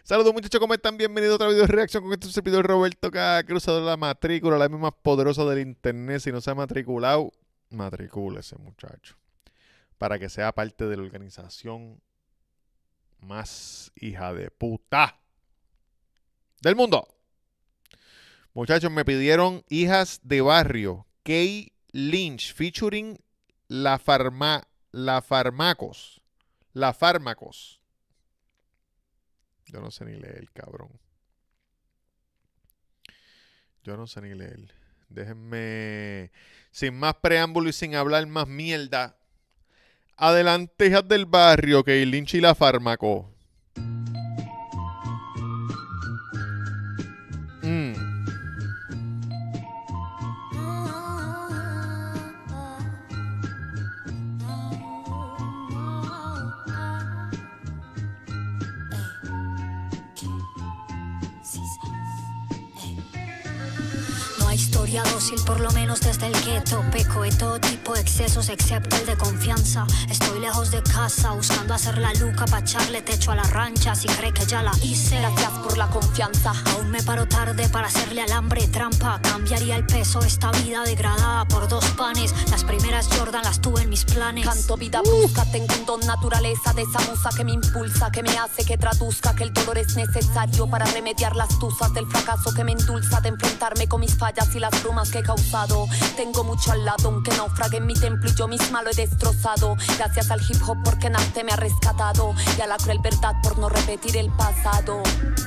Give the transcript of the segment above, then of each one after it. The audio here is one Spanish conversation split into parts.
Saludos muchachos, ¿cómo están? Bienvenidos a otra video de reacción con este servidor Roberto K. Cruzador de la matrícula, la misma más poderosa del internet. Si no se ha matriculado, matricúlese muchacho. Para que sea parte de la organización más hija de puta del mundo. Muchachos, me pidieron Hijas de Barrio, Kay Lynch, featuring La Fármacos. Yo no sé ni leer, cabrón. Yo no sé ni leer. Déjenme, sin más preámbulo y sin hablar más mierda. Adelante, Hijas del Barrio, Kay Lynch y La Fármaco. Historia dócil, por lo menos desde el gueto. Peco de todo tipo de excesos, excepto el de confianza. Estoy lejos de casa, buscando hacer la luca pa' echarle techo a la rancha. Si cree que ya la hice, gracias por la confianza. Aún me paro tarde para hacerle al hambre trampa. Cambiaría el peso de esta vida degradada por 2 panes. Las primeras Jordan las tuve en mis planes. Canto vida brusca, tengo un don naturaleza de esa musa que me impulsa, que me hace que traduzca que el dolor es necesario para remediar las tusas del fracaso que me endulza de enfrentarme con mis fallas y las brumas que he causado. Tengo mucho al lado, aunque naufrague en mi templo y yo misma lo he destrozado. Gracias al hip hop porque en arte me ha rescatado y a la cruel verdad por no repetir el pasado.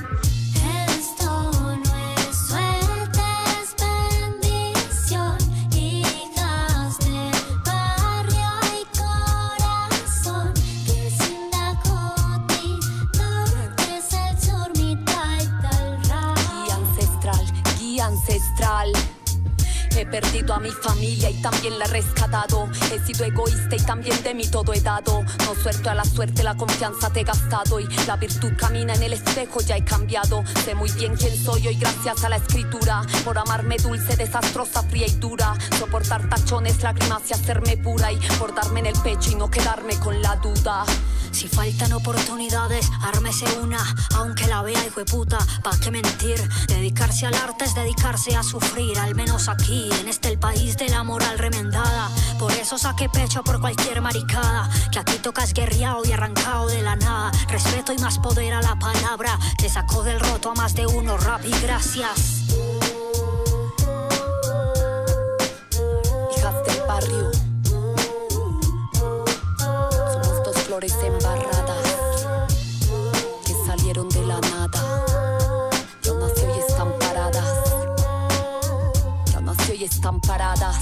Ancestral. He perdido a mi familia y también la he rescatado. He sido egoísta y también de mí todo he dado. No suelto a la suerte, la confianza te he gastado. Y la virtud camina en el espejo, ya he cambiado. Sé muy bien quién soy hoy gracias a la escritura. Por amarme dulce, desastrosa, fría y dura. Soportar tachones, lágrimas y hacerme pura. Y por darme en el pecho y no quedarme con la duda. Si faltan oportunidades, ármese una, aunque la vea hijo de puta, ¿pa' qué mentir? Dedicarse al arte es dedicarse a sufrir, al menos aquí, en este el país de la moral remendada. Por eso saqué pecho por cualquier maricada, que aquí tocas guerreado y arrancado de la nada. Respeto y más poder a la palabra, que sacó del roto a más de uno, rap y gracias. Hijas del barrio. Flores embarradas que salieron de la nada. Ya nació y están paradas. Ya nació y están paradas.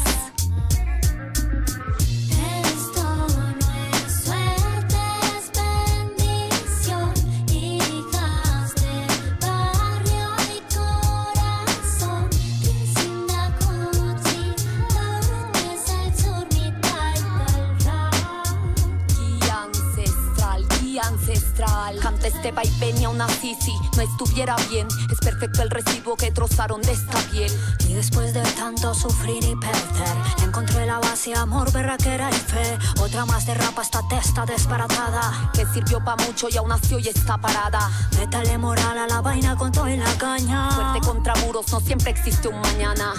Ancestral. Canta este vaivén y aún así si no estuviera bien. Es perfecto el recibo que trozaron de esta piel. Y después de tanto sufrir y perder, encontré la base, amor, berraquera y fe. Otra más de rapa esta testa desbaratada, que sirvió pa' mucho y aún nació y está parada. Métale moral a la vaina con todo y la caña. Fuerte contra muros, no siempre existe un mañana.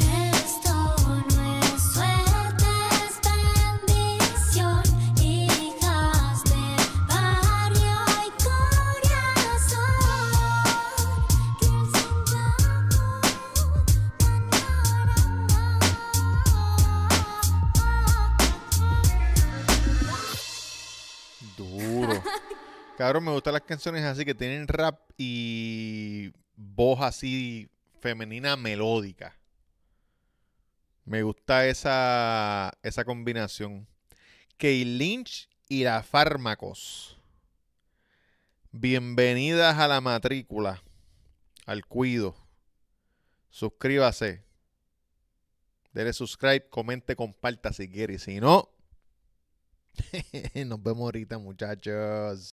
Duro. Cabrón, me gustan las canciones así que tienen rap y voz así femenina melódica. Me gusta esa combinación. Kay Lynch y La Fármacos. Bienvenidas a la matrícula. Al cuido. Suscríbase. Dele subscribe, comente, comparta si quiere. Y si no, nos vemos ahorita, muchachos.